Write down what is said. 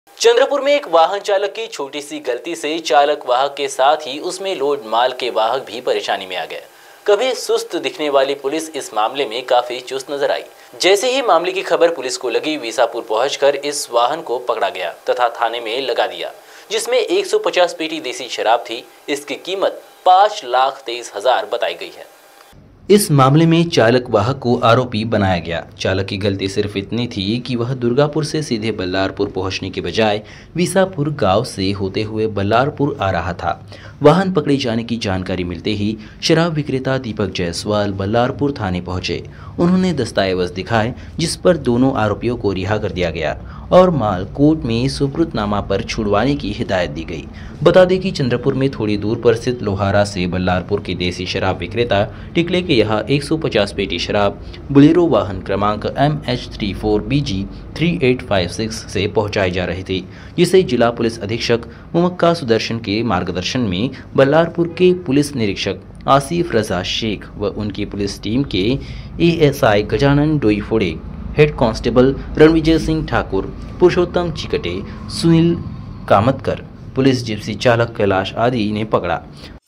चंद्रपुर में एक वाहन चालक की छोटी सी गलती से चालक वाहक के साथ ही उसमें लोड माल के वाहक भी परेशानी में आ गए। कभी सुस्त दिखने वाली पुलिस इस मामले में काफी चुस्त नजर आई। जैसे ही मामले की खबर पुलिस को लगी, वीसापुर पहुंचकर इस वाहन को पकड़ा गया तथा थाने में लगा दिया, जिसमें 150 पेटी देसी शराब थी। इसकी कीमत 5,23,000 बताई गई है। इस मामले में चालक वाहक को आरोपी बनाया गया। चालक की गलती सिर्फ इतनी थी कि वह दुर्गापुर से सीधे बल्लारपुर पहुंचने के बजाय वीसापुर गांव से होते हुए बल्लारपुर आ रहा था। वाहन पकड़े जाने की जानकारी मिलते ही शराब विक्रेता दीपक जायसवाल बल्लारपुर थाने पहुंचे। उन्होंने दस्तावेज दिखाए, जिस पर दोनों आरोपियों को रिहा कर दिया गया और माल कोर्ट में सुपुर्दनामा पर छुड़वाने की हिदायत दी गई। बता दें कि चंद्रपुर में थोड़ी दूर पर स्थित लोहारा से बल्लारपुर के देसी शराब विक्रेता टिकले के यहाँ 150 पेटी शराब बुलेरो वाहन क्रमांक MH34BG 3856 से पहुंचाई जा रही थी, जिसे जिला पुलिस अधीक्षक मुमक्का सुदर्शन के मार्गदर्शन में बल्लारपुर के पुलिस निरीक्षक आसिफ रजा शेख व उनकी पुलिस टीम के ASI Gajanan Doiphode, head constable Ranvijay Singh Thakur, Purushottam Chikte, Sunil Kamatkar, police Gypsy चालक कैलाश आदि ने पकड़ा।